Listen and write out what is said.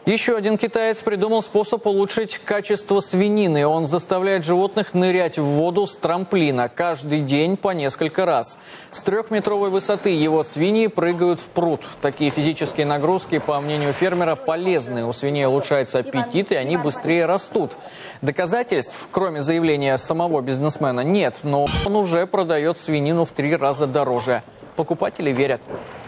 Еще один китаец придумал способ улучшить качество свинины. Он заставляет животных нырять в воду с трамплина каждый день по несколько раз. С 3-метровой высоты его свиньи прыгают в пруд. Такие физические нагрузки, по мнению фермера, полезны. У свиней улучшается аппетит, и они быстрее растут. Доказательств, кроме заявления самого бизнесмена, нет, но он уже продает свинину в 3 раза дороже. Покупатели верят.